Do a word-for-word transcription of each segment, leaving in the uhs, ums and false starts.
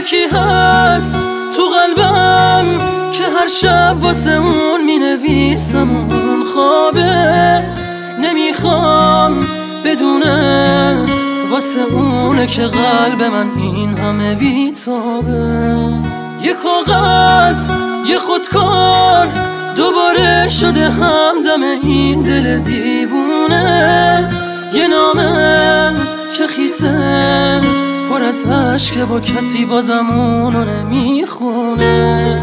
یکی هست تو قلبم که هر شب واسه اون می نویسم اون خوابه، نمیخوام بدونه واسه اونه که قلب من این همه بیتابه. یه کاغذ یه خودکار دوباره شده همدم این دل دیوونه، یه نامه که خیسه پر از عشقه با کسی بازم اونو نمیخونه.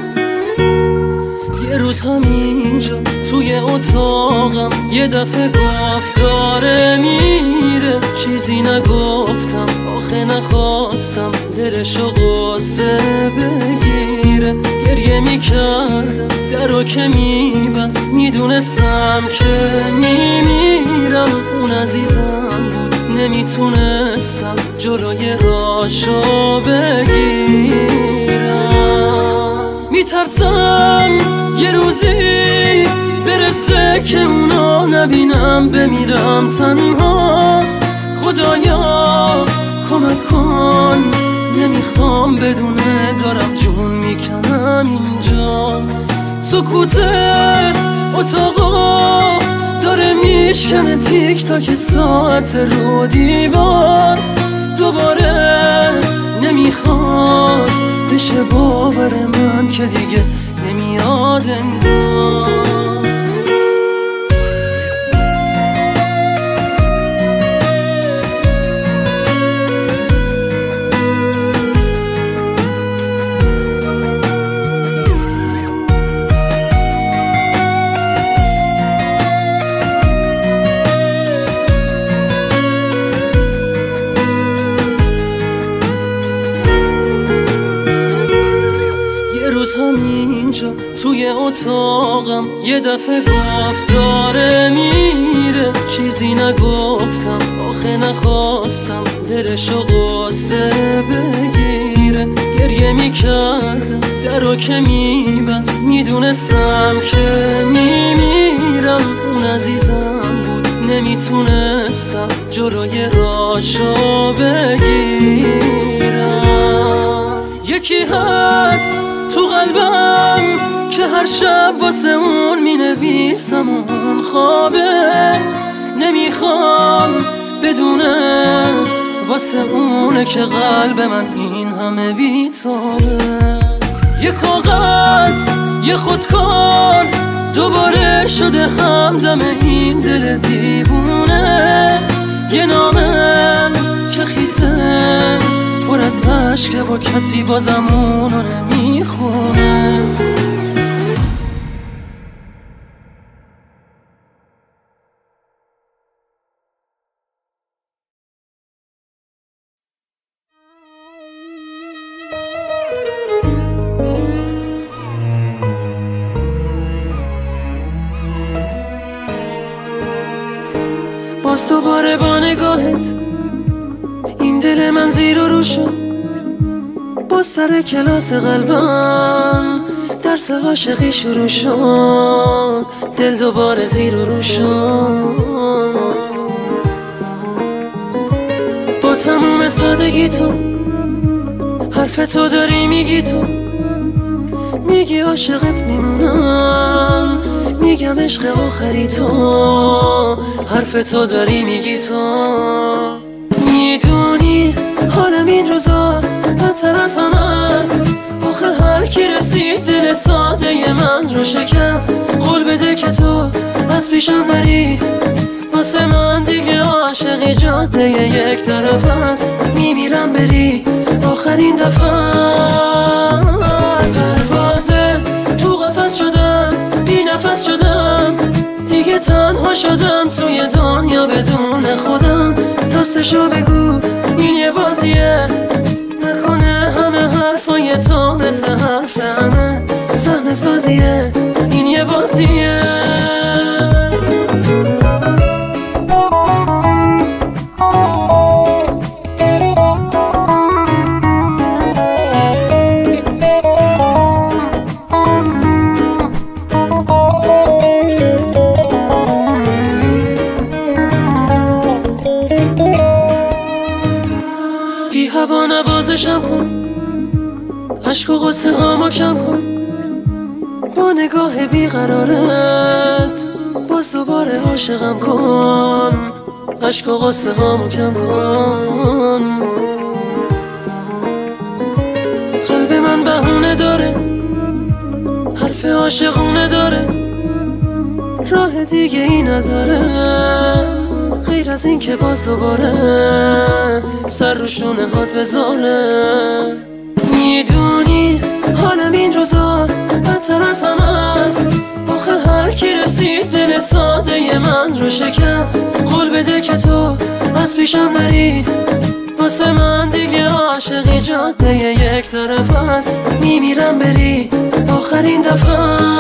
یه روز همینجا توی اتاقم یه دفعه گفت داره میره، چیزی نگفتم آخه نخواستم دلشو قصه بگیره. گریه میکردم درو که میبست، میدونستم که میمیرم. اون عزیزم بود نمیتونستم جلوی راشو بگیرم. میترسم یه روزی برسه که اونا نبینم، بمیرم تنها. خدایا کمک کن، نمیخوام بدونه دارم جون میکنم اینجا. سکوت اتاقا داره میشکنه تیک تاک ساعت رو دیوار. دوباره نمیخواد بشه باور من که دیگه نمیاد انگار. همینجا توی اتاقم یه دفعه گفت داره میره، چیزی نگفتم آخه نخواستم دلشو قصه بگیره. گریه میکردم درو که میبست، میدونستم که میمیرم. اون عزیزم بود نمیتونستم جلوی راشو بگیرم. یکی هست تو قلبم که هر شب واسه اون می نویسم اون خوابه، نمیخوام بدونه واسه اونه که قلب من این همه بیتابه. یه کاغذ یه خودکار دوباره شده همدم این دل دیوونه، یه نامه که خیسه پر از عشقه با کسی بازم اونو نمیخونه. باز دوباره با نگاهت این دل من زیر و رو شد. باز سر کلاس قلبم درس عاشقی شروع شد. دل دوباره زیر و رو شد. با تموم سادگی تو حرف تو داری میگی، تو میگی عاشقت میمونم، میگم عشق آخری تو. حرف تو داری میگی، تو میدونی حالم این روزا بدتر از همه است. آخه هر کی رسید دل ساده من رو شکست. قول بده که تو از پیشم نری، واسه من دیگه عاشقی جاده یک طرف است. میمیرم بری آخرین دفعه. دروازه تو قفس شدم، بی نفس شدم، دیگه تنها شدم توی دنیا بدون خودم. راستشو بگو این یه بازیه، نکنه همه حرفای تو مثل حرف همه صحنه سازیه. این یه بازیه. بی هوا نوازشم خون، عشق و غصه هامو کم کن با نگاه بیقرارت، باز دوباره عاشقم کن. عشق و غصه هامو کم کن. قلب من بهونه داره، حرف عاشقونه داره، راه دیگه ای نداره غیر از این که باز دوباره سر رو شونه هات بذاره. میدونی حالم این روزا بدتر از همه است، آخه هر کی رسید دل ساده من رو شکست. قول بده که تو از پیشم نری، واسه من دیگه عاشقی جاده یک طرف است. میمیرم بری آخرین دفعه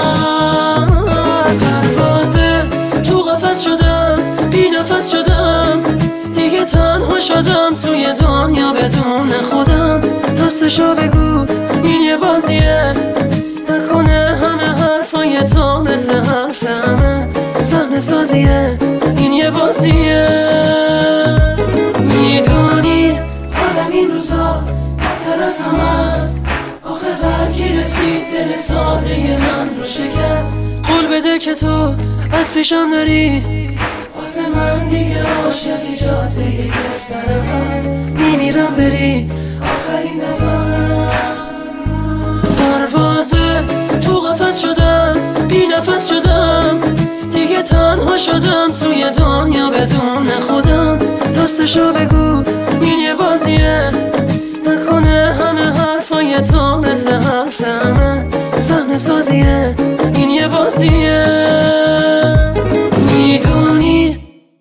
از پروازه تو قفس شدم، بی نفس شدم دیگه، تنها شدم توی دنیا بدون خودم. راستشو بگو این یه بازیه، نکنه همه حرفای تو مثل حرف همه صحنه سازیه. این یه بازیه. میدونی حالم این روزا بدتر از همه است، آخه هر کی رسید دل ساده من رو شکست. قول بده که تو از پیشم نری، واسه من دیگه عاشقی جاده یک طرف است. میمیرم بری آخرین دفعه. پروازه تو قفس شدم، بی نفس شدم دیگه، تنها شدم توی دنیا بدون خودم. راستشو بگو این یه بازیه، نکنه همه حرفای تو مثل حرف همه صحنه سازیه. این یه بازیه. میدونی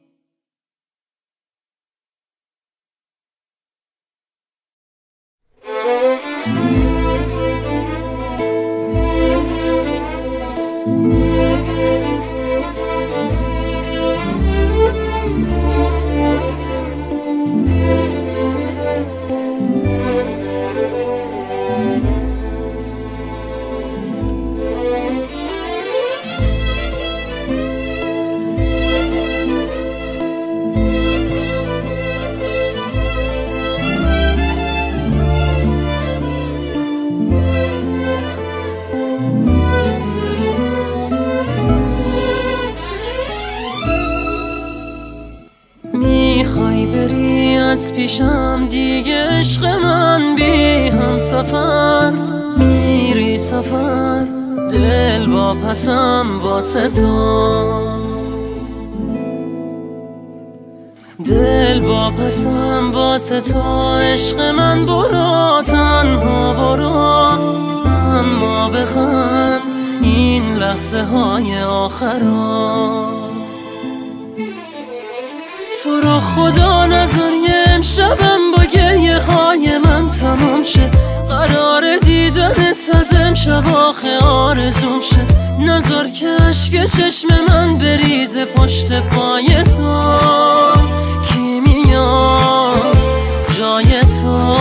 میخوای بری از پیشم دیگه عشق من، بی هم سفر میری سفر، دل واپسم واسه تو، دل واپسم واسه تو. عشق من برو تنها برو، اما بخند این لحظه های آخرا. تو رو خدا نذار یه امشبم با گریه های من تمام شه، قرار دیدنت از امشب آخه آرزوم شه. نذار که عشق چشم من بریزه پشت پای تو، کی میاد جای تو.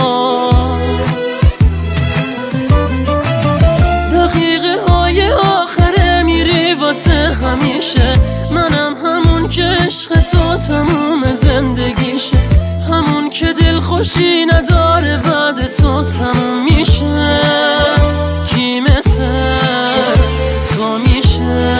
دقیقه های آخره میری واسه همیشه، منم همون که عشق تو تموم زندگیشه، همون که دل خوشی نداره بعد تو تموم میشه. کی مثل تو میشه؟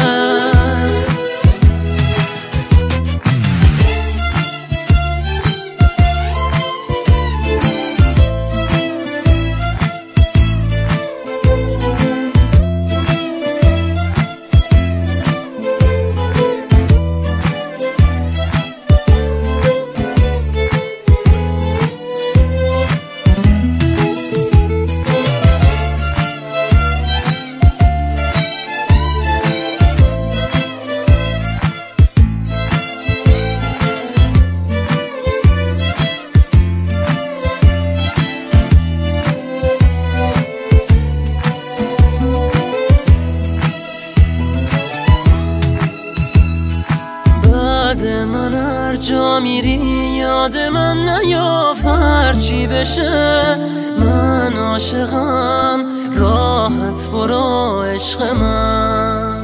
من هر جا میری یاد من نیاف، هرچی بشه من عاشقم، راحت برو عشق من.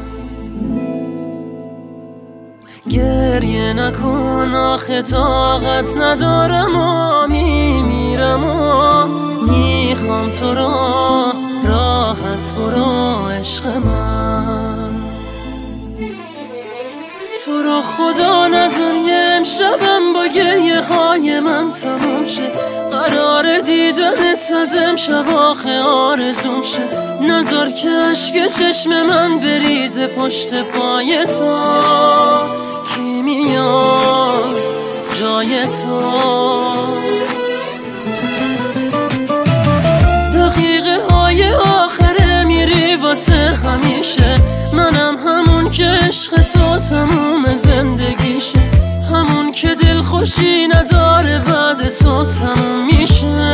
گریه نکن آخه طاقت ندارم و میمیرم و میخوام تو را راحت برو عشق من. تو رو خدا نذار یه امشبم با گریه های من تموم شه، قرار دیدنت از امشب آخه آرزوم شه. نذار که عشق چشم من بریزه پشت پای تو، کی میاد جای تو. دقیقه های آخره میری واسه همیشه، منم همون که عشق تو تموم زندگیشه، همون که دل خوشی نداره بعد تو تموم میشه.